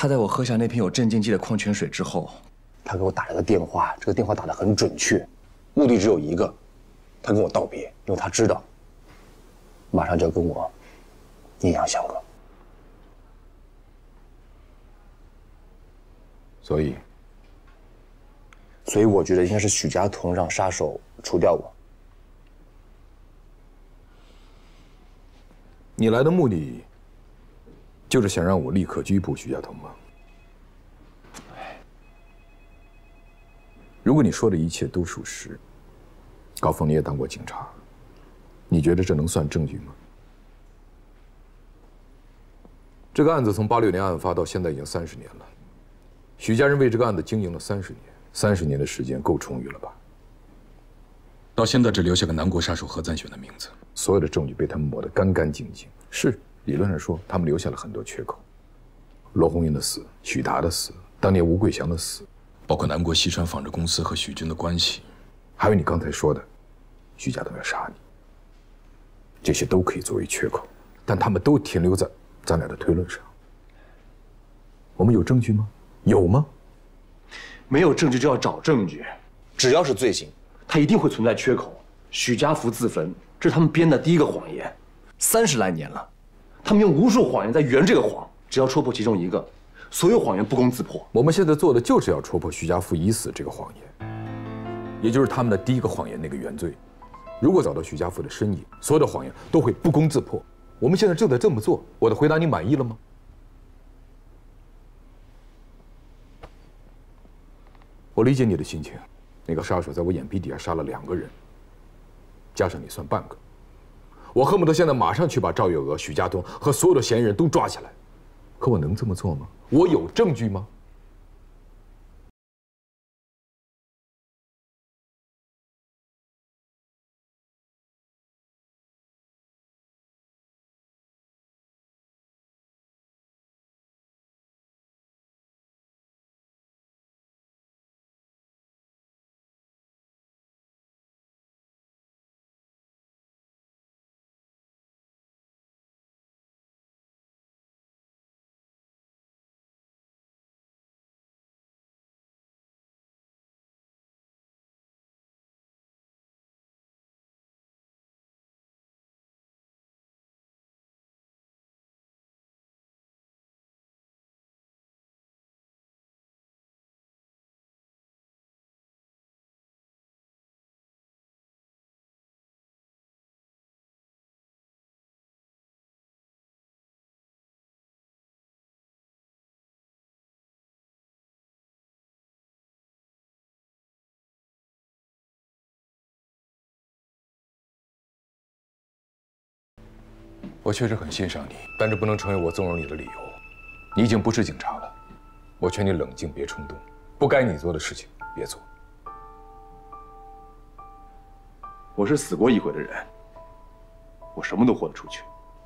他在我喝下那瓶有镇静剂的矿泉水之后， 他给我打了个电话，这个电话打得很准确，目的只有一个，他跟我道别，因为他知道马上就要跟我阴阳相隔。 所以我觉得应该是许家屯让杀手除掉我。 你来的目的就是想让我立刻拘捕许家屯吗？如果你说的一切都属实，高峰你也当过警察，你觉得这能算证据吗？这个案子从86年案发到现在已经30年了，许家人为这个案子经营了30年，30年的时间够充裕了吧？ 到现在只留下个南国杀手何赞选的名字， 所有的证据被他们抹得干干净净。是，理论上说，他们留下了很多缺口。罗红云的死，许达的死，当年吴桂祥的死， 包括南国西川纺织公司和许军的关系， 还有你刚才说的，许家屯要杀你，这些都可以作为缺口，但他们都停留在咱俩的推论上。我们有证据吗？有吗？ 没有证据就要找证据， 只要是罪行， 它一定会存在缺口。许家福自焚，这是他们编的第一个谎言，30来年了，他们用无数谎言在圆这个谎，只要戳破其中一个，所有谎言不攻自破。 我们现在做的就是要戳破许家福已死这个谎言，也就是他们的第一个谎言那个原罪。如果找到许家福的身影，所有的谎言都会不攻自破。我们现在就得这么做。我的回答你满意了吗？我理解你的心情。那个杀手在我眼皮底下杀了2个人，加上你算半个。我恨不得现在马上去把赵月娥、许家屯和所有的嫌疑人都抓起来。可我能这么做吗？我有证据吗？我确实很欣赏你，但这不能成为我纵容你的理由。你已经不是警察了，我劝你冷静，别冲动，不该你做的事情别做。 我是死过一回的人，我什么都豁得出去。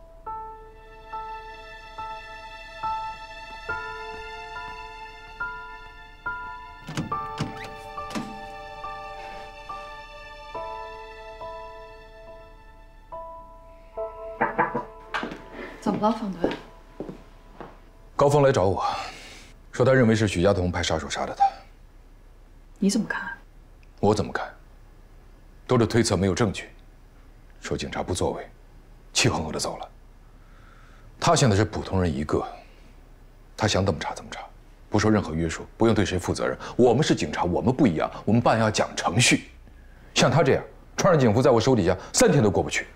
怎么了，方队？ 高峰来找我，说他认为是许家屯派杀手杀的他。 你怎么看？ 我怎么看？都是推测，没有证据。说警察不作为，气哼哼的走了。他现在是普通人一个，他想怎么查怎么查，不受任何约束，不用对谁负责任。我们是警察，我们不一样，我们办案要讲程序。像他这样穿上警服在我手底下3天都过不去。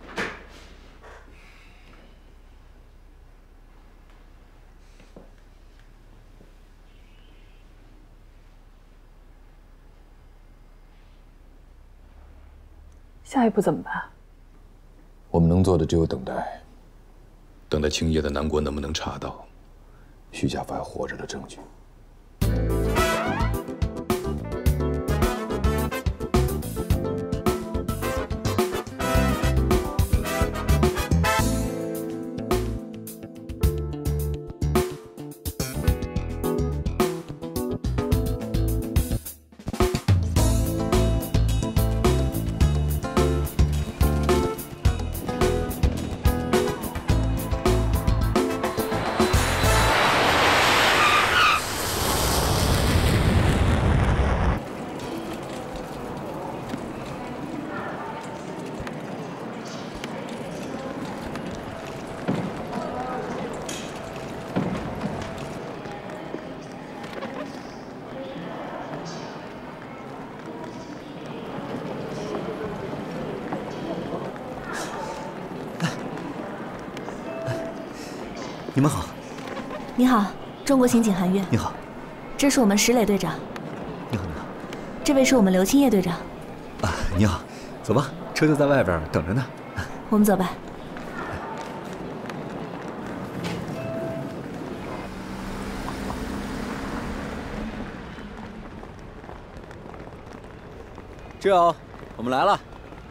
下一步怎么办？ 我们能做的只有等待， 等待青叶的南国能不能查到许家福还活着的证据。 你们好。 你好，中国刑警韩月。 你好。 这是我们石磊队长。 你好，你好。 这位是我们刘青叶队长。 啊，你好。走吧，车就在外边等着呢。 我们走吧。 志友，我们来了。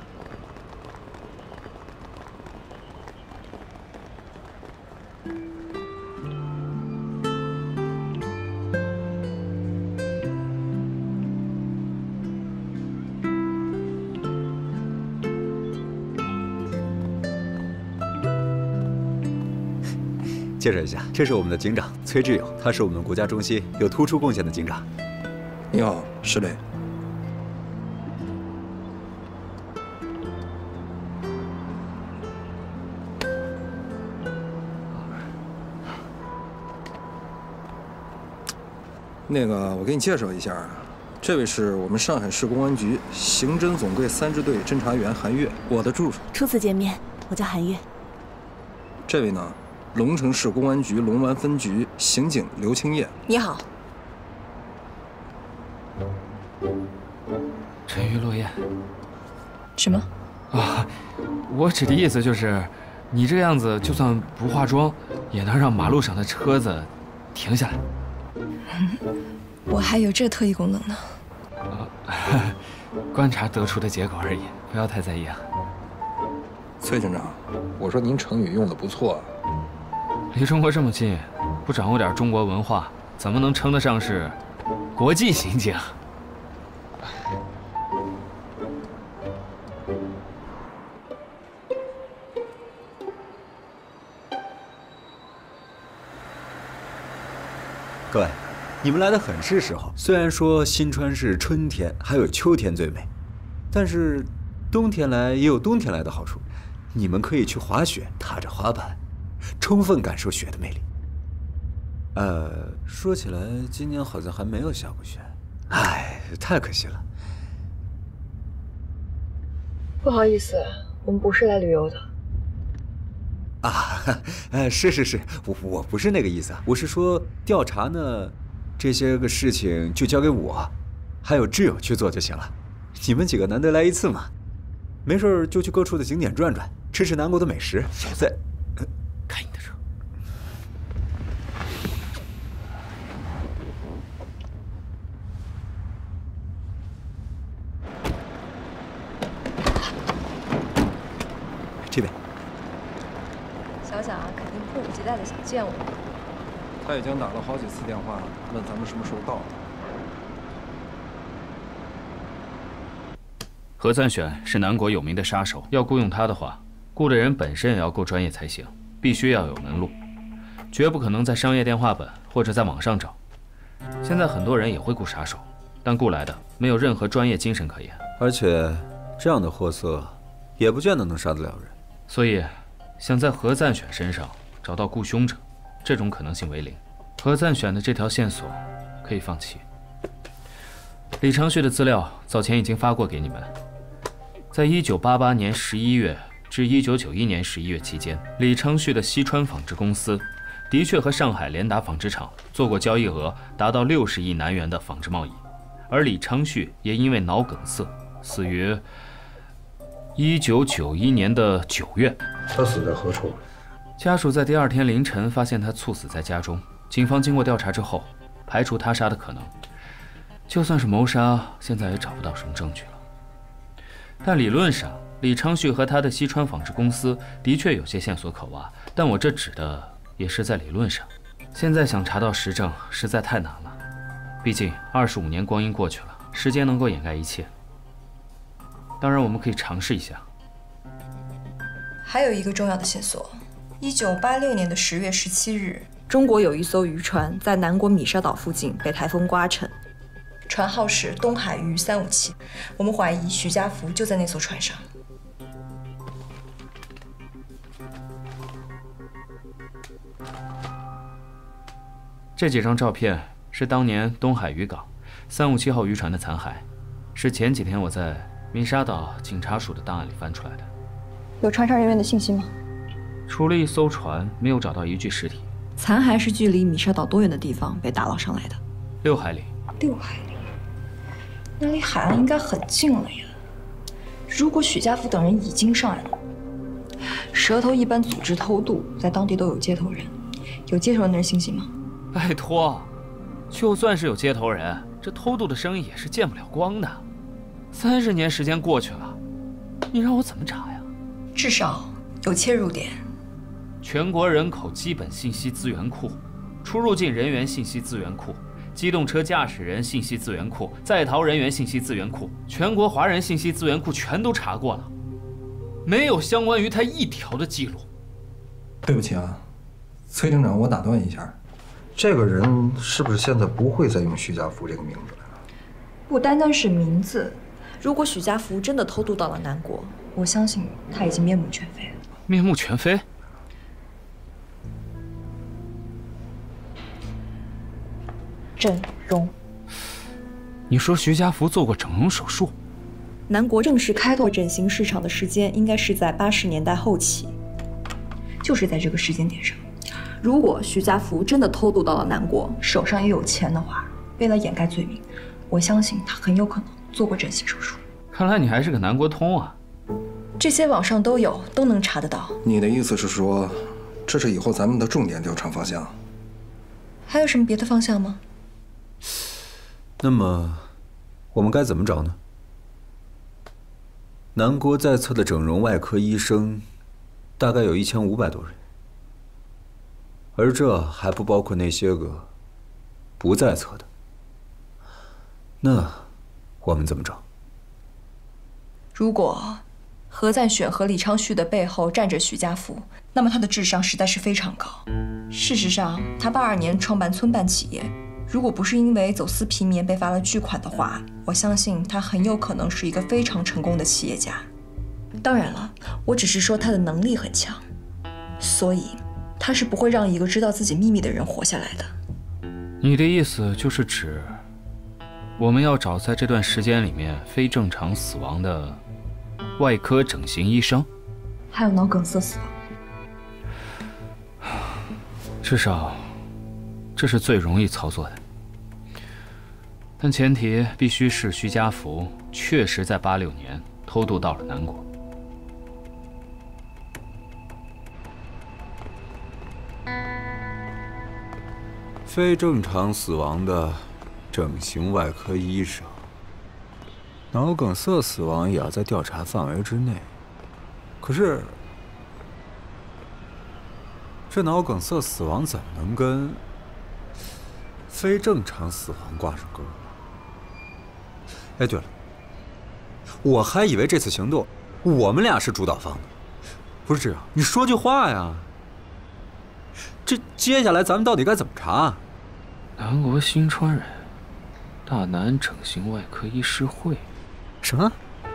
介绍一下，这是我们的警长崔志友，他是我们国家中心有突出贡献的警长。 你好，石磊。 那个，我给你介绍一下，这位是我们上海市公安局刑侦总队3支队侦查员韩月，我的助手。 初次见面，我叫韩月。 这位呢，龙城市公安局龙湾分局刑警刘青叶。 你好。 沉鱼落雁。 什么？ 啊，我指的意思就是，你这样子就算不化妆，也能让马路上的车子停下来。 我还有这特异功能呢。 观察得出的结果而已，不要太在意啊。 崔警长，我说您成语用的不错啊。 离中国这么近，不掌握点中国文化，怎么能称得上是国际刑警？ 各位，你们来的很是时候。虽然说新川是春天还有秋天最美，但是冬天来也有冬天来的好处。你们可以去滑雪，踏着滑板，充分感受雪的魅力。说起来，今年好像还没有下过雪，哎，太可惜了。 不好意思，我们不是来旅游的。 是，我不是那个意思啊，我是说调查呢，这些个事情就交给我，还有挚友去做就行了。你们几个难得来一次嘛，没事就去各处的景点转转，吃吃南国的美食。 小子，开你的车。 这边。 小蒋肯定迫不及待的想见我。 他已经打了好几次电话，问咱们什么时候到。 何赞选是南国有名的杀手，要雇佣他的话，雇的人本身也要够专业才行，必须要有门路，绝不可能在商业电话本或者在网上找。现在很多人也会雇杀手，但雇来的没有任何专业精神可言， 而且这样的货色也不见得能杀得了人。 所以，想在何赞选身上找到雇凶者，这种可能性为零。何赞选的这条线索可以放弃。李长旭的资料早前已经发过给你们。在1988年11月至1991年11月期间，李长旭的西川纺织公司的确和上海联达纺织厂做过交易额达到60亿南元的纺织贸易，而李长旭也因为脑梗塞死于1991年的9月。 他死在何处？ 家属在第2天凌晨发现他猝死在家中，警方经过调查之后，排除他杀的可能。就算是谋杀，现在也找不到什么证据了。但理论上，李昌旭和他的西川纺织公司的确有些线索可挖，但我这指的也是在理论上。现在想查到实证实在太难了，毕竟25年光阴过去了，时间能够掩盖一切。当然，我们可以尝试一下。 还有一个重要的线索：1986年的10月17日，中国有一艘渔船在南国米沙岛附近被台风刮沉，船号是东海鱼357，我们怀疑徐家福就在那艘船上。 这几张照片是当年东海渔港357号渔船的残骸，是前几天我在米沙岛警察署的档案里翻出来的。 有船上人员的信息吗？ 除了一艘船，没有找到一具尸体。 残骸是距离米沙岛多远的地方被打捞上来的 ？6海里。 6海里，那离海岸应该很近了呀。如果许家福等人已经上岸了，蛇头一般组织偷渡，在当地都有接头人，有接头人的人信息吗？ 拜托，就算是有接头人，这偷渡的生意也是见不了光的。30年时间过去了，你让我怎么查呀？ 至少有切入点。 全国人口基本信息资源库、出入境人员信息资源库、机动车驾驶人信息资源库、在逃人员信息资源库、全国华人信息资源库全都查过了，没有相关于他一条的记录。 对不起啊，崔厅长，我打断一下，这个人是不是现在不会再用徐家福这个名字了？ 不单单是名字，如果许家福真的偷渡到了南国，我相信他已经面目全非了。 面目全非？ 整容？ 你说徐家福做过整容手术？ 南国正式开拓整形市场的时间应该是在80年代后期，就是在这个时间点上。如果徐家福真的偷渡到了南国，手上也有钱的话，为了掩盖罪名，我相信他很有可能做过整形手术。 看来你还是个南国通啊！ 这些网上都有，都能查得到。 你的意思是说，这是以后咱们的重点调查方向？ 还有什么别的方向吗？ 那么，我们该怎么找呢？南国在册的整容外科医生，大概有1500多人，而这还不包括那些个不在册的。那我们怎么找？ 如果何赞选和李昌旭的背后站着许家福，那么他的智商实在是非常高。事实上，他82年创办村办企业，如果不是因为走私皮棉被罚了巨款的话，我相信他很有可能是一个非常成功的企业家。当然了，我只是说他的能力很强，所以他是不会让一个知道自己秘密的人活下来的。 你的意思就是指，我们要找在这段时间里面非正常死亡的外科整形医生， 还有脑梗塞死亡。 至少，这是最容易操作的。但前提必须是徐家福确实在86年偷渡到了南国。 非正常死亡的整形外科医生，脑梗塞死亡也要在调查范围之内。可是，这脑梗塞死亡怎么能跟非正常死亡挂上钩呢？哎，对了，我还以为这次行动我们俩是主导方呢。不是这样，你说句话呀！这接下来咱们到底该怎么查？ 南国新川人，大南整形外科医师会。 什么？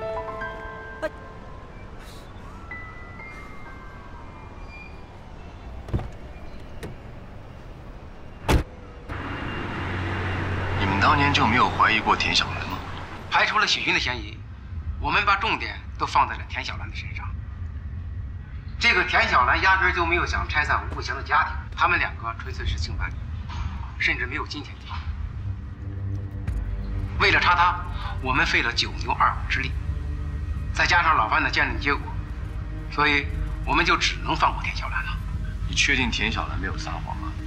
你们当年就没有怀疑过田小兰吗？ 排除了许军的嫌疑，我们把重点都放在了田小兰的身上。这个田小兰压根就没有想拆散吴桂祥的家庭，他们2个纯粹是性伴侣，甚至没有金钱地位。为了查他，我们费了9牛2虎之力，再加上老范的鉴定结果，所以我们就只能放过田小兰了。 你确定田小兰没有撒谎吗？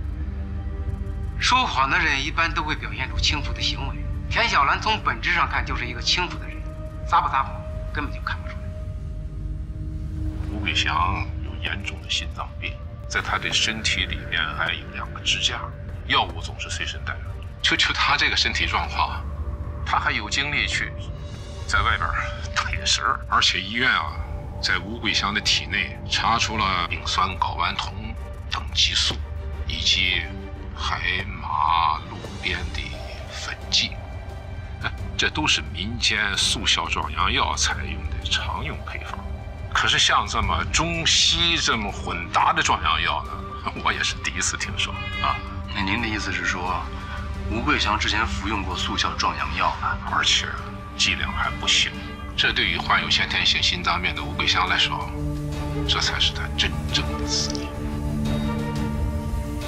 说谎的人一般都会表现出轻浮的行为，田小兰从本质上看就是一个轻浮的人，撒不撒谎根本就看不出来。 吴桂祥有严重的心脏病，在他的身体里面还有2个支架，药物总是随身带着。就他这个身体状况，他还有精力去在外边打眼神儿，而且医院啊，在吴桂祥的体内查出了丙酸睾丸酮等激素，以及海马路边的粉剂，这都是民间速效壮阳药采用的常用配方。可是像这么中西这么混搭的壮阳药呢，我也是第一次听说啊。 那您的意思是说，吴桂祥之前服用过速效壮阳药了， 而且剂量还不小。这对于患有先天性心脏病的吴桂祥来说，这才是他真正的死因。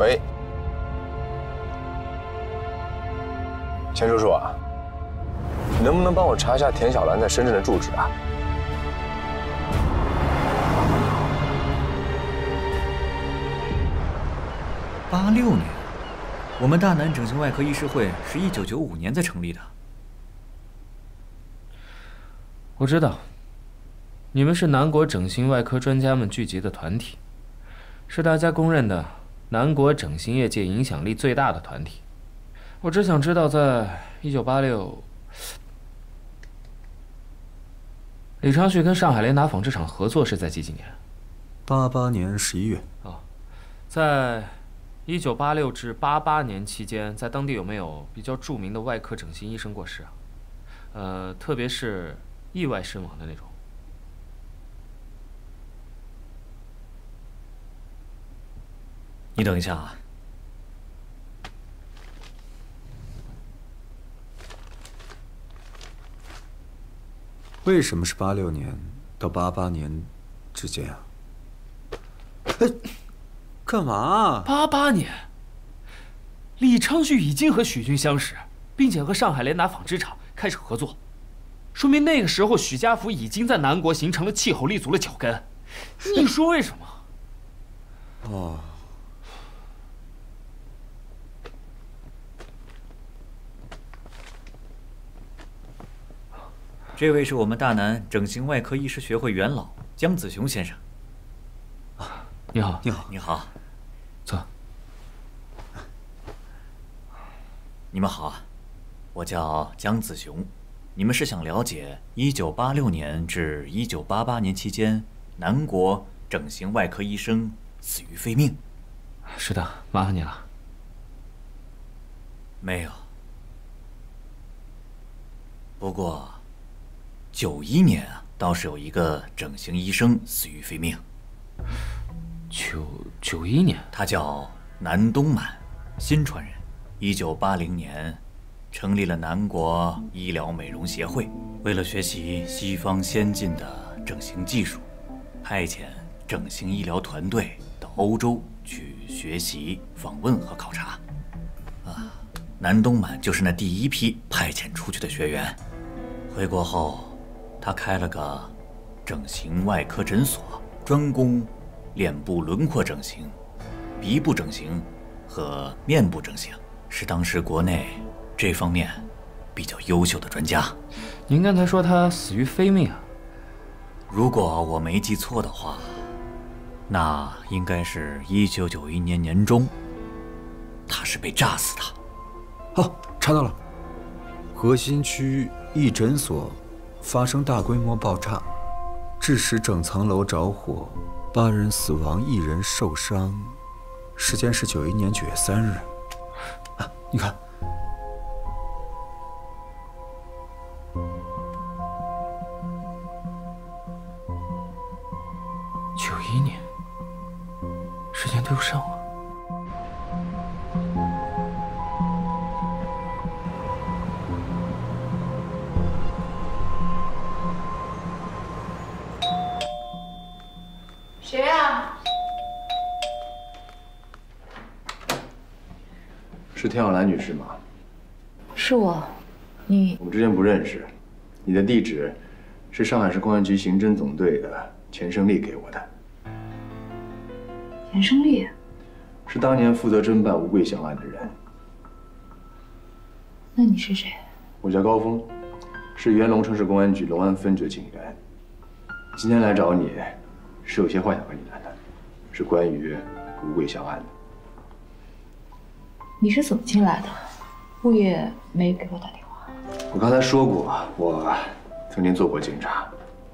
喂，钱叔叔啊，你能不能帮我查一下田小兰在深圳的住址啊 ？86年，我们大南整形外科医师会是1995年才成立的。 我知道，你们是南国整形外科专家们聚集的团体，是大家公认的南国整形业界影响力最大的团体。我只想知道，在1986，李昌旭跟上海雷达纺织厂合作是在几年 ？88年11月。 哦，在1986至88年期间，在当地有没有比较著名的外科整形医生过世啊？特别是意外身亡的那种。 你等一下啊。为什么是86年到88年之间啊？干嘛 ？88年，李昌旭已经和许军相识，并且和上海雷达纺织厂开始合作，说明那个时候许家福已经在南国形成了气候，立足了脚跟。你说为什么？ 哦。这位是我们大南整形外科医师学会元老江子雄先生。 你好， 你好，你好， 坐。 你们好，我叫江子雄。你们是想了解1986年至1988年期间南国整形外科医生死于非命？ 是的，麻烦你了。 没有。不过，91年啊，倒是有一个整形医生死于非命。 91年， 他叫南东满，新传人。1980年，成立了南国医疗美容协会，为了学习西方先进的整形技术，派遣整形医疗团队到欧洲去学习、访问和考察。南东满就是那第一批派遣出去的学员。回国后，他开了个整形外科诊所，专攻脸部轮廓整形、鼻部整形和面部整形，是当时国内这方面比较优秀的专家。 您刚才说他死于非命啊？ 如果我没记错的话，那应该是1991年年中，他是被炸死的。哦，查到了，核心区一诊所发生大规模爆炸，致使整层楼着火，8人死亡，1人受伤。时间是91年9月3日。啊，你看。 91年，时间对不上啊。 谁啊？ 是田小兰女士吗？ 是我，你…… 我们之前不认识，你的地址是上海市公安局刑侦总队的钱胜利给我的。 钱胜利是当年负责侦办吴桂祥案的人。 那你是谁？ 我叫高峰，是原龙城市公安局龙安分局的警员。今天来找你，是有些话想跟你谈谈，是关于吴桂祥案的。 你是怎么进来的？物业没给我打电话。 我刚才说过，我曾经做过警察。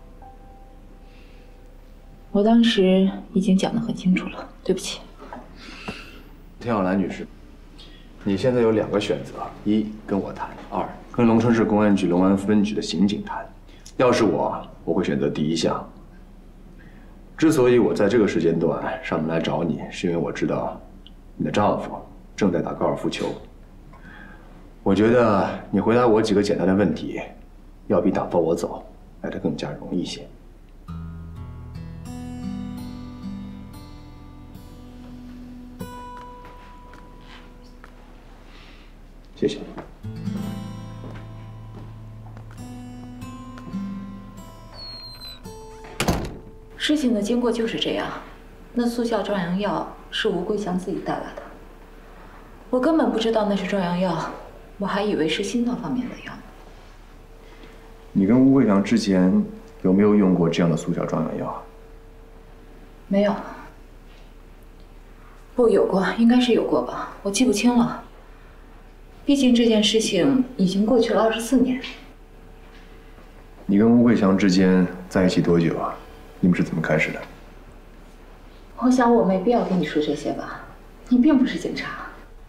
我当时已经讲得很清楚了，对不起。 田小兰女士，你现在有2个选择：一跟我谈，2跟龙城市公安局龙安分局的刑警谈。要是我会选择第一项。之所以我在这个时间段上门来找你，是因为我知道你的丈夫正在打高尔夫球。我觉得你回答我几个简单的问题，要比打发我走来得更加容易些。 谢谢。 事情的经过就是这样，那速效壮阳药是吴桂祥自己带来的，我根本不知道那是壮阳药，我还以为是心脏方面的药。 你跟吴桂祥之前有没有用过这样的速效壮阳药？ 没有。不，有过，应该是有过吧，我记不清了。毕竟这件事情已经过去了24年。 你跟吴桂祥之间在一起多久啊？你们是怎么开始的？ 我想我没必要跟你说这些吧，你并不是警察。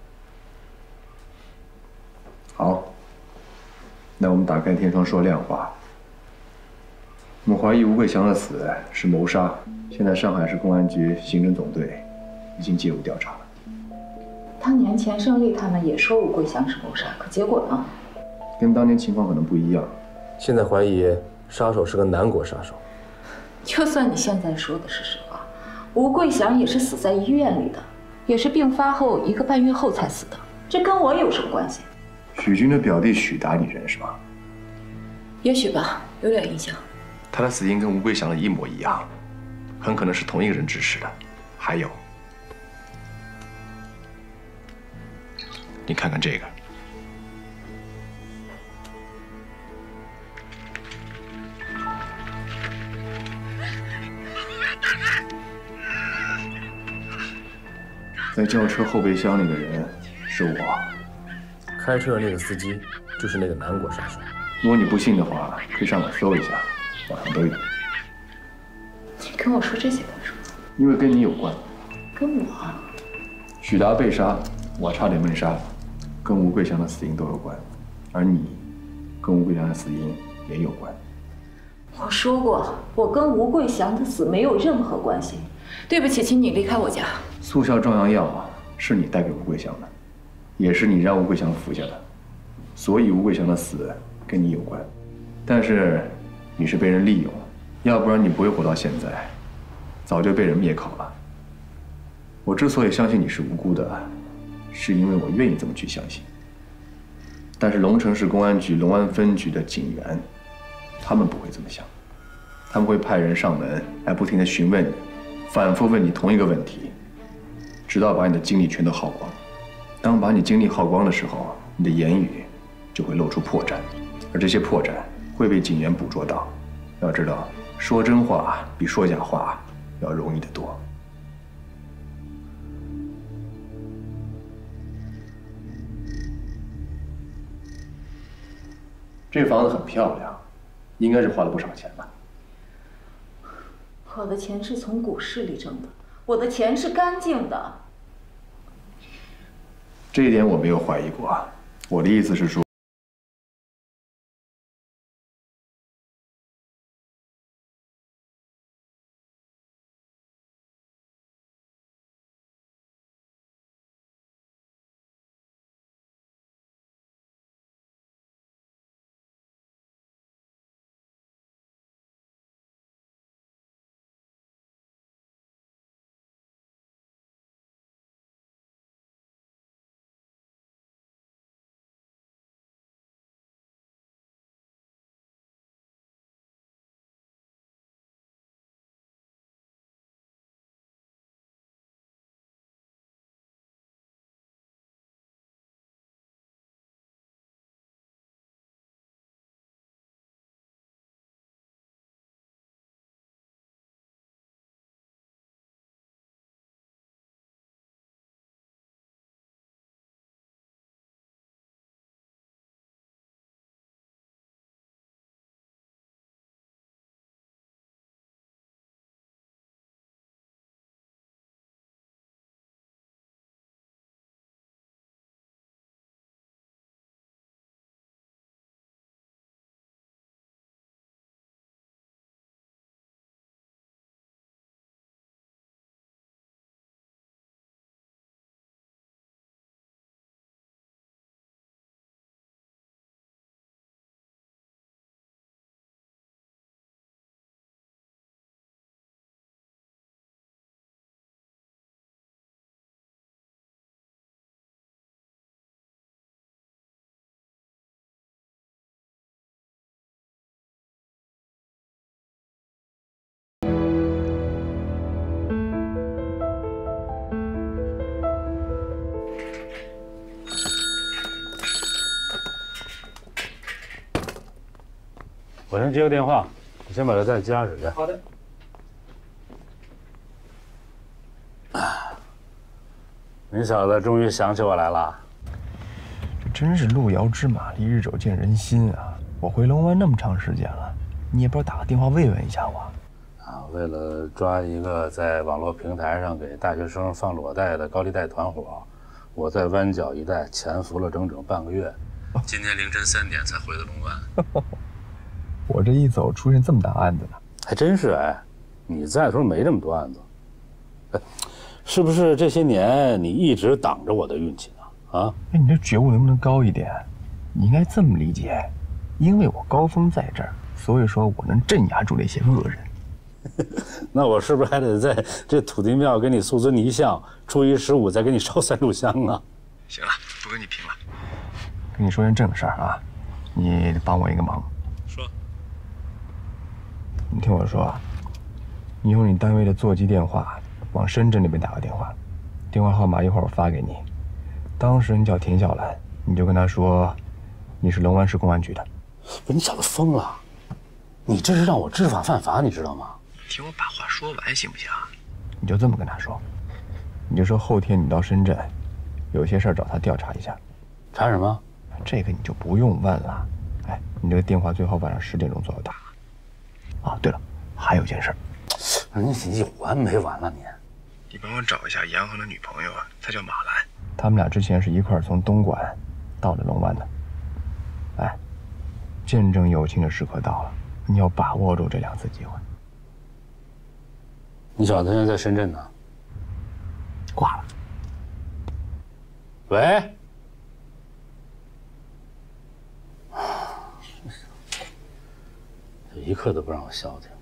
好，那我们打开天窗说亮话。我们怀疑吴桂祥的死是谋杀，现在上海市公安局刑侦总队已经介入调查了。 当年钱胜利他们也说吴桂祥是谋杀，可结果呢？ 跟当年情况可能不一样。 现在怀疑杀手是个南国杀手。 就算你现在说的是实话，吴桂祥也是死在医院里的，也是病发后1个半月后才死的，这跟我有什么关系？ 许军的表弟许达你认识吗？ 也许吧，有点印象。 他的死因跟吴桂祥的一模一样，很可能是同一个人指使的。还有，你看看这个。在轿车后备箱里的人是我， 开车的那个司机就是那个南国杀手。 如果你不信的话，可以上网搜一下，网上都有。 你跟我说这些干什么？ 因为跟你有关。 跟我？ 许达被杀，我差点被杀，跟吴桂祥的死因都有关，而你跟吴桂祥的死因也有关。 我说过，我跟吴桂祥的死没有任何关系。对不起，请你离开我家。 速效壮阳药是你带给吴桂祥的，也是你让吴桂祥服下的，所以吴桂祥的死跟你有关。但是你是被人利用，要不然你不会活到现在，早就被人灭口了。我之所以相信你是无辜的，是因为我愿意这么去相信。但是龙城市公安局龙安分局的警员，他们不会这么想，他们会派人上门来不停地询问你，反复问你同一个问题，直到把你的精力全都耗光。当把你精力耗光的时候，你的言语就会露出破绽，而这些破绽会被警员捕捉到。要知道，说真话比说假话要容易得多。这房子很漂亮，应该是花了不少钱吧？ 我的钱是从股市里挣的，我的钱是干净的。 这一点我没有怀疑过。我的意思是说。 我先接个电话，你先把这带家里去。 好的。 你小子终于想起我来了。 这真是路遥知马力，日久见人心啊！我回龙湾那么长时间了，你也不知道打个电话慰问一下我。 啊，为了抓一个在网络平台上给大学生放裸贷的高利贷团伙，我在湾角一带潜伏了整整半个月。今天凌晨3点才回的龙湾。 我这一走，出现这么大案子呢？ 还真是哎，你在的时候没这么多案子。哎，是不是这些年你一直挡着我的运气呢？啊？ 哎，你这觉悟能不能高一点？你应该这么理解，因为我高峰在这儿，所以说我能镇压住那些恶人。 那我是不是还得在这土地庙给你塑尊泥像，初一15再给你烧3炷香啊？ 行了，不跟你拼了。 跟你说件正事儿啊，你帮我一个忙。 说。 你听我说啊，你用你单位的座机电话往深圳那边打个电话，电话号码一会儿我发给你。当事人叫田小兰，你就跟他说你是龙湾市公安局的。 不是你小子疯了？你这是让我知法犯法，你知道吗？ 听我把话说完行不行？ 你就这么跟他说，你就说后天你到深圳，有些事儿找他调查一下。 查什么？ 这个你就不用问了。哎，你这个电话最好晚上10点钟左右打。啊，对了，还有件事。 你有完没完了你？ 你帮我找一下杨恒的女朋友啊，她叫马兰。 他们俩之前是一块儿从东莞到了龙湾的。哎，见证友情的时刻到了，你要把握住这2次机会。 你小子现在在深圳呢？ 挂了。 喂。这一刻都不让我消停。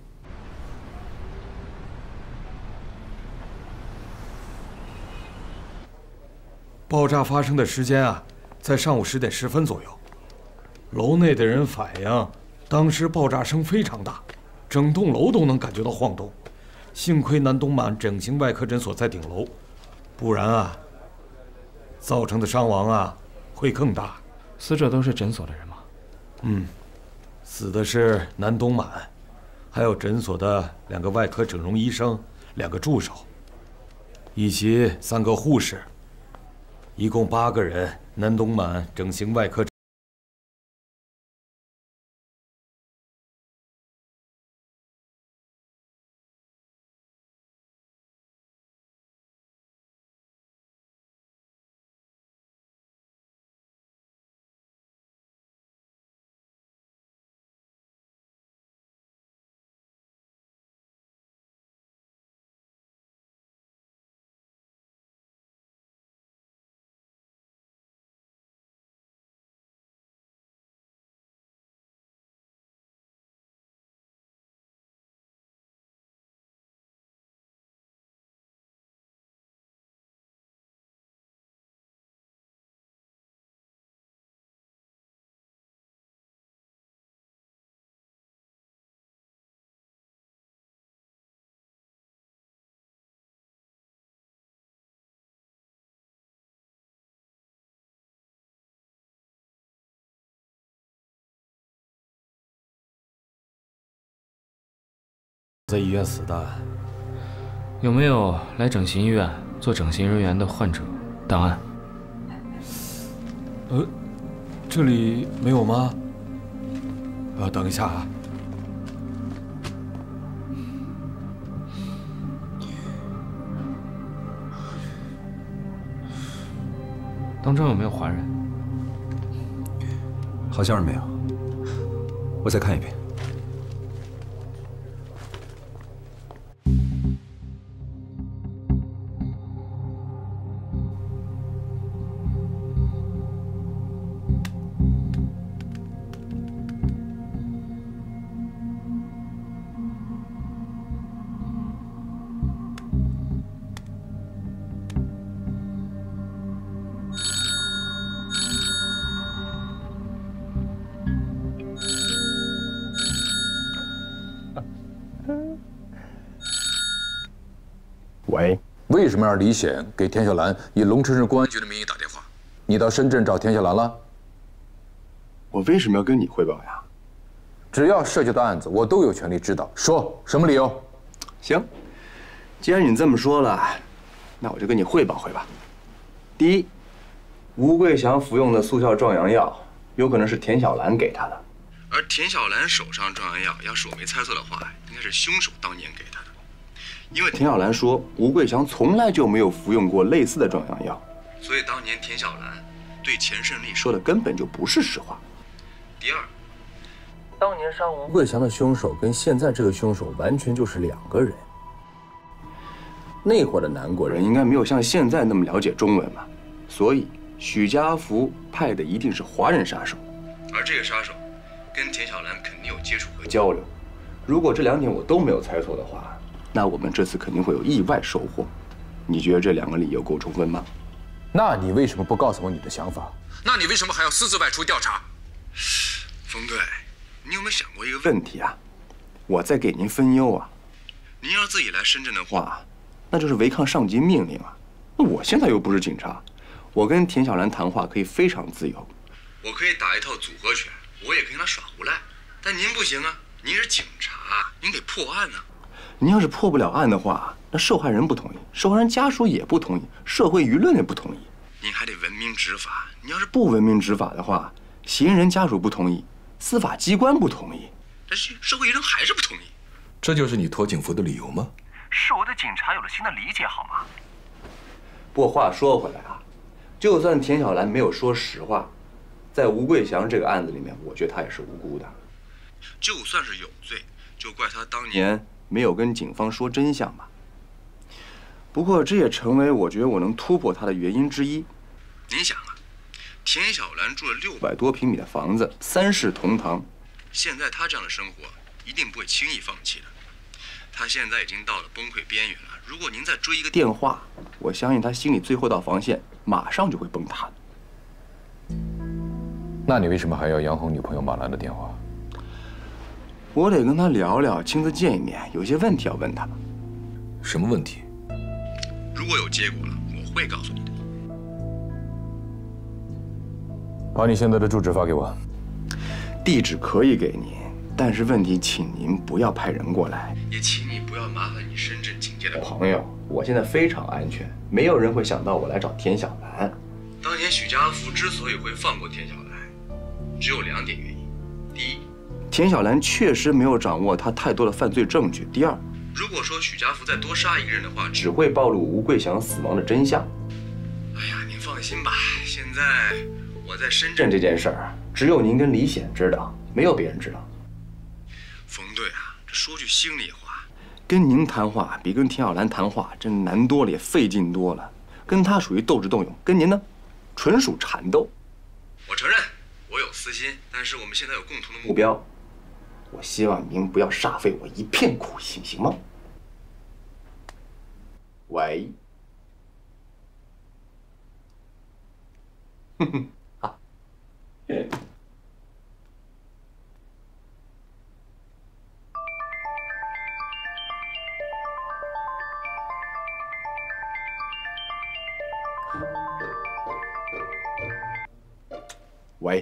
爆炸发生的时间啊，在上午10点10分左右。楼内的人反映，当时爆炸声非常大，整栋楼都能感觉到晃动。幸亏南东满整形外科诊所在顶楼，不然啊，造成的伤亡啊会更大。 死者都是诊所的人吗？ 嗯，死的是南东满，还有诊所的2个外科整容医生、2个助手，以及3个护士，一共8个人。南东满整形外科。 在医院死的，有没有来整形医院做整形人员的患者档案？ 这里没有吗？等一下啊。 当中有没有华人？ 好像是没有。我再看一遍。 喂， 为什么让李显给田小兰以龙城市公安局的名义打电话？你到深圳找田小兰了？ 我为什么要跟你汇报呀？ 只要涉及到案子，我都有权利知道。说什么理由？ 行，既然你这么说了，那我就跟你汇报汇报。第一，吴桂祥服用的速效壮阳药，有可能是田小兰给他的。而田小兰手上壮阳药，要是我没猜错的话，应该是凶手当年给他的。因为田小兰说吴桂祥从来就没有服用过类似的壮阳药，所以当年田小兰对钱胜利说的根本就不是实话。第二，当年杀吴桂祥的凶手跟现在这个凶手完全就是两个人。那会儿的南国人应该没有像现在那么了解中文嘛，所以许家福派的一定是华人杀手，而这个杀手跟田小兰肯定有接触和交流。如果这2点我都没有猜错的话，那我们这次肯定会有意外收获。你觉得这2个理由够充分吗？ 那你为什么不告诉我你的想法？ 那你为什么还要私自外出调查？ 冯队，你有没有想过一个问题啊？我在给您分忧啊。您要是自己来深圳的话，那就是违抗上级命令啊。那我现在又不是警察，我跟田小兰谈话可以非常自由，我可以打一套组合拳，我也可以跟他耍无赖。但您不行啊，您是警察，您得破案啊。您要是破不了案的话，那受害人不同意，受害人家属也不同意，社会舆论也不同意。您还得文明执法。你要是不文明执法的话，嫌疑人家属不同意，司法机关不同意，但是社会舆论还是不同意。 这就是你脱警服的理由吗？ 是我对警察有了新的理解，好吗？不过话说回来啊，就算田小兰没有说实话，在吴桂祥这个案子里面，我觉得他也是无辜的。就算是有罪，就怪他当年没有跟警方说真相吧。不过这也成为我觉得我能突破他的原因之一。您想啊，田小兰住了600多平米的房子，3室同堂，现在他这样的生活一定不会轻易放弃的。他现在已经到了崩溃边缘了。如果您再追一个电话，我相信他心里最后一道防线马上就会崩塌。 那你为什么还要杨红女朋友马兰的电话？ 我得跟他聊聊，亲自见一面，有些问题要问他。 什么问题？ 如果有结果了，我会告诉你的。 把你现在的住址发给我。 地址可以给您，但是问题，请您不要派人过来，也请你不要麻烦你深圳警界的朋友。我现在非常安全，没有人会想到我来找田小兰。当年许家福之所以会放过田小兰，只有2点原因：第一，田小兰确实没有掌握他太多的犯罪证据；第二，如果说许家福再多杀一个人的话，只会暴露吴桂祥死亡的真相。哎呀，您放心吧，现在我在深圳这件事儿，只有您跟李显知道，没有别人知道。冯队啊，这说句心里话，跟您谈话比跟田小兰谈话真难多了，也费劲多了。跟他属于斗智斗勇，跟您呢，纯属缠斗。我承认我有私心，但是我们现在有共同的目标。我希望您不要煞费我一片苦心，行吗？喂。哼哼，好。喂，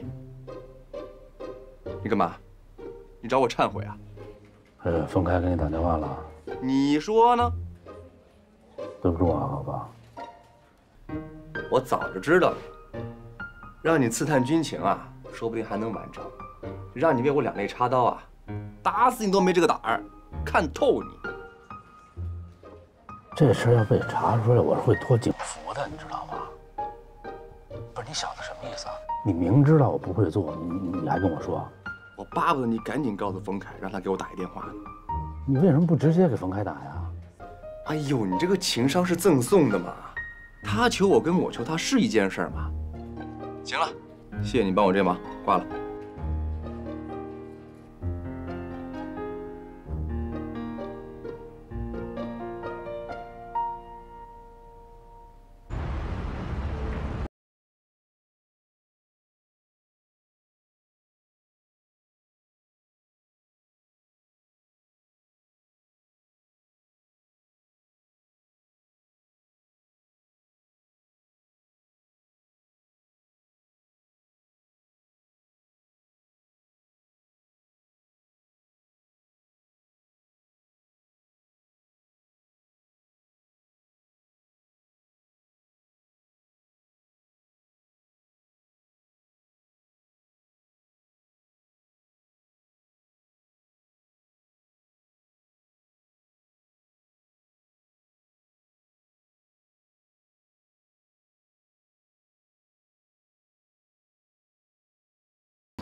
你干嘛？你找我忏悔啊？ 冯开给你打电话了。 你说呢？ 对不住啊，好吧。 我早就知道了，让你刺探军情啊，说不定还能完成；让你为我两肋插刀啊，打死你都没这个胆儿，看透你。 这事儿要被查出来，我是会脱警服的，你知道吗？不是你小子什么意思啊？你明知道我不会做，你还跟我说？ 我巴不得你赶紧告诉冯凯，让他给我打一电话。 你为什么不直接给冯凯打呀？ 哎呦，你这个情商是赠送的嘛？他求我跟我求他是一件事吗？行了，谢谢你帮我这忙，挂了。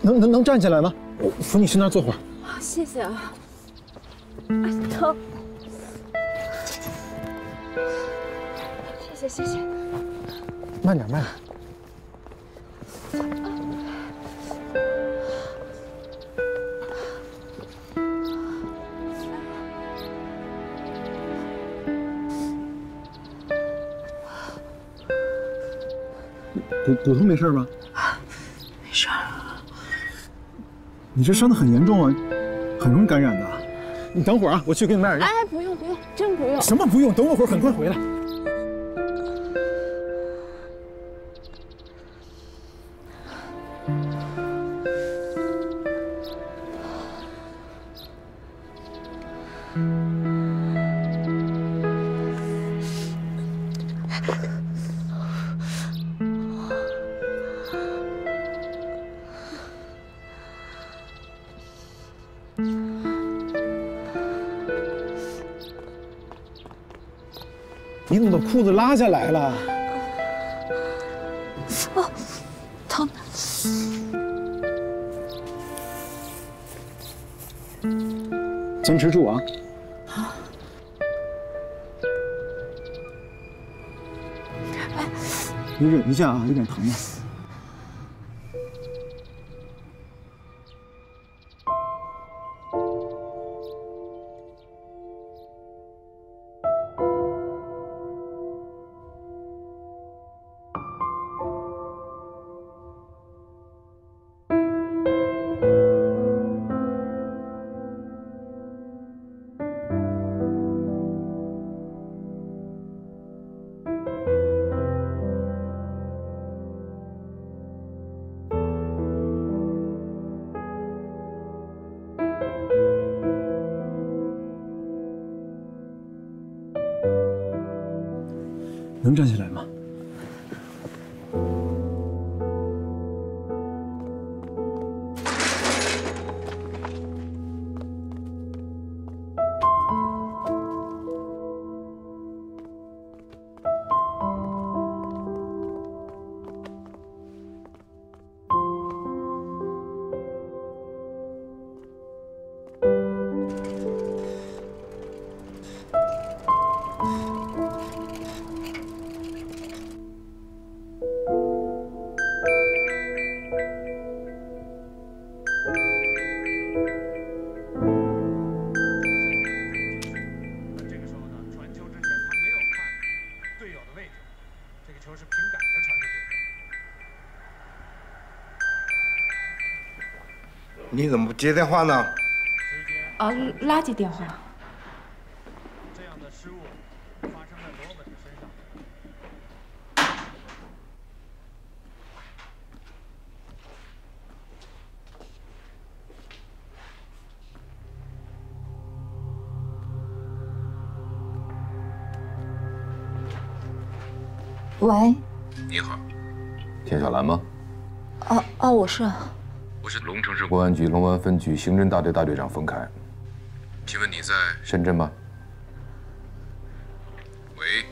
能站起来吗？我扶你去那儿坐会儿。 谢谢啊。哎，疼。谢谢。 慢点，慢点。骨头没事吧？ 没事。 你这伤得很严重啊，很容易感染的。你等会儿啊，我去给你买点药。 哎，不用，真不用。 什么不用？等我会儿，很快回来。你怎么把裤子拉下来了？ 哦，疼！ 坚持住啊！你忍一下啊，有点疼的。能站起来吗？ 你怎么不接电话呢？ 啊，垃圾电话。 这样的失误发生在罗本的身上。 喂。 你好，田小兰吗？ 我是。 我是龙城市公安局龙湾分局刑侦大队大队长冯凯，请问你在深圳吗？喂。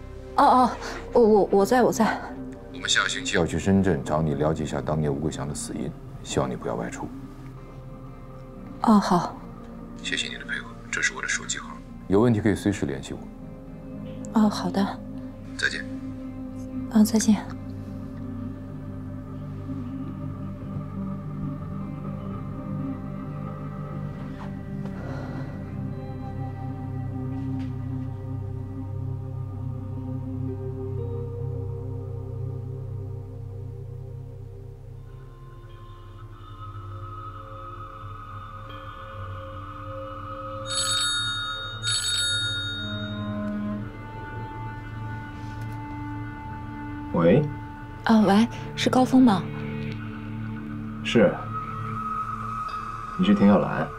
我在。 我们下星期要去深圳找你了解一下当年吴桂祥的死因，希望你不要外出。 好。 谢谢你的配合，这是我的手机号，有问题可以随时联系我。 好的。 再见。 再见。 喂。 喂，是高峰吗？ 是。你是田小兰。